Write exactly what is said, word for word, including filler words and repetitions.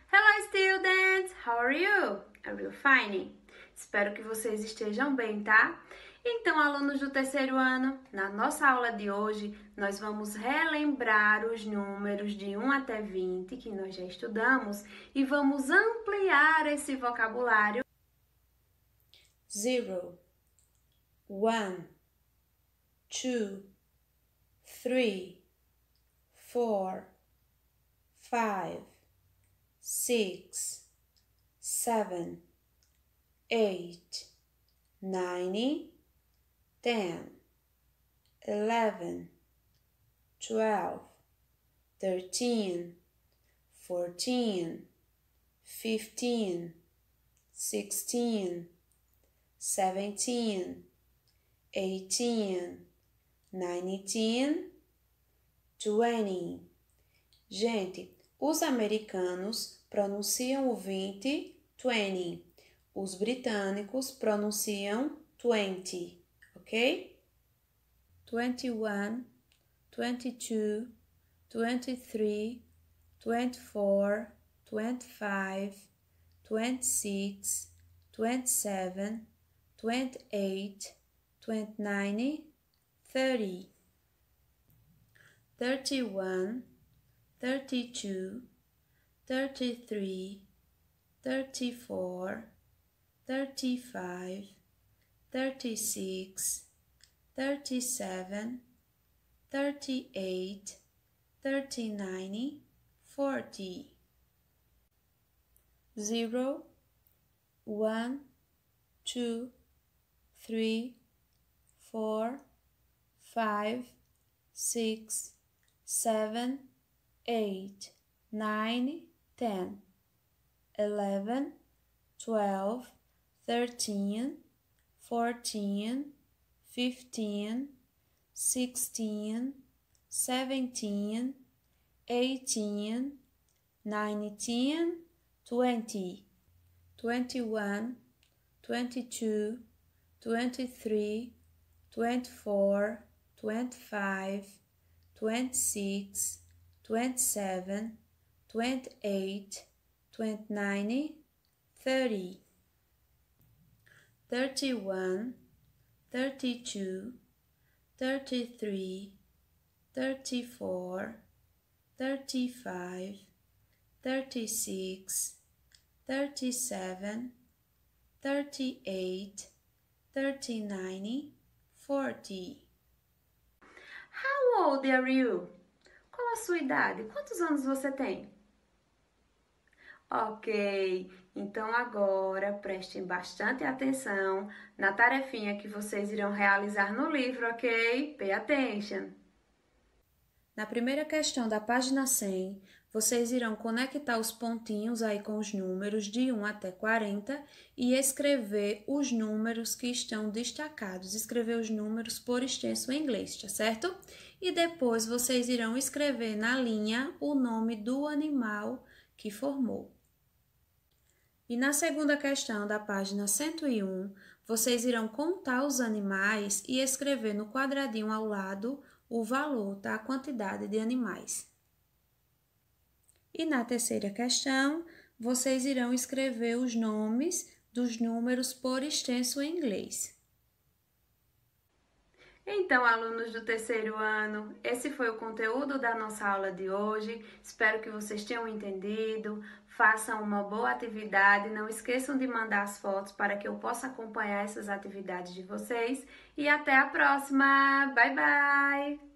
Hello students, how are you? Are you fine? Espero que vocês estejam bem, tá? Então, alunos do terceiro ano, na nossa aula de hoje, nós vamos relembrar os números de um até vinte que nós já estudamos e vamos ampliar esse vocabulário. Zero, one, two, three, four, five, six, seven, eight, nine, ten, eleven, twelve, thirteen, fourteen, fifteen, sixteen, seventeen, eighteen, nineteen, twenty. Gente, os americanos pronunciam o vinte, twenty. Os britânicos pronunciam twenty, ok? twenty-one, twenty-two, twenty-three, twenty-four, twenty-five, twenty-six, twenty-seven, twenty-eight, twenty-nine, thirty, thirty-one, thirty-two, thirty-three, thirty-four, thirty-five, thirty-six, thirty-seven, thirty-eight, thirty-nine, forty. Zero, one, two, three, four, five, six, seven, eight, nine, ten, eleven, twelve, thirteen, fourteen, fifteen, sixteen, seventeen, eighteen, nineteen, twenty, twenty-one, twenty-two, twenty-three, twenty-four, twenty-five, twenty-six, twenty-seven, twenty-eight, twenty-nine, thirty, thirty-one, thirty-two, thirty-three, thirty-four, thirty-five, thirty-six, thirty-seven, thirty-eight, thirty-nine, forty. How old are you? Qual a sua idade? Quantos anos você tem? Ok, então agora prestem bastante atenção na tarefinha que vocês irão realizar no livro, ok? Pay attention! Na primeira questão da página cem, vocês irão conectar os pontinhos aí com os números de um até quarenta e escrever os números que estão destacados, escrever os números por extenso em inglês, tá certo? E depois vocês irão escrever na linha o nome do animal que formou. E na segunda questão da página cento e um, vocês irão contar os animais e escrever no quadradinho ao lado o valor, tá? A quantidade de animais. E na terceira questão, vocês irão escrever os nomes dos números por extenso em inglês. Então, alunos do terceiro ano, esse foi o conteúdo da nossa aula de hoje. Espero que vocês tenham entendido. Façam uma boa atividade. Não esqueçam de mandar as fotos para que eu possa acompanhar essas atividades de vocês. E até a próxima! Bye, bye!